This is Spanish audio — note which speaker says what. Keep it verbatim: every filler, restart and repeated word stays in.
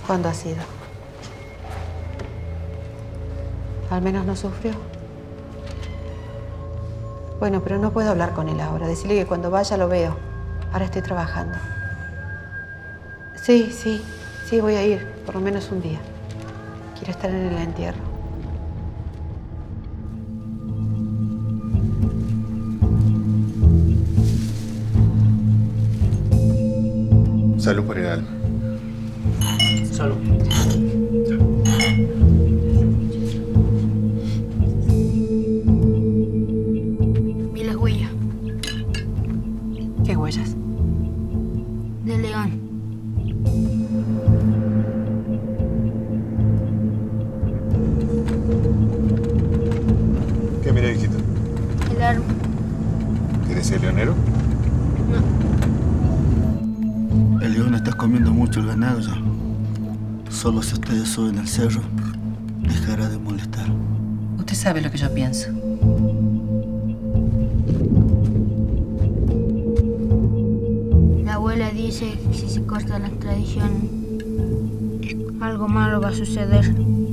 Speaker 1: ¿Cuándo ha sido? Al menos no sufrió. Bueno, pero no puedo hablar con él ahora. Decirle que cuando vaya lo veo. Ahora estoy trabajando. Sí, sí, sí, voy a ir. Por lo menos un día. Quiero estar en el entierro.
Speaker 2: Salud por el alma.
Speaker 3: Salud.
Speaker 4: Vi las huellas.
Speaker 1: ¿Qué huellas?
Speaker 4: De león.
Speaker 2: ¿Qué mira, hijito?
Speaker 4: El arma.
Speaker 2: ¿Quieres ser leonero?
Speaker 4: No.
Speaker 5: El león está comiendo mucho el ganado ya. Solo si ustedes suben al cerro, dejará de molestar.
Speaker 1: Usted sabe lo que yo pienso.
Speaker 4: La abuela dice que si se corta la tradición, algo malo va a suceder.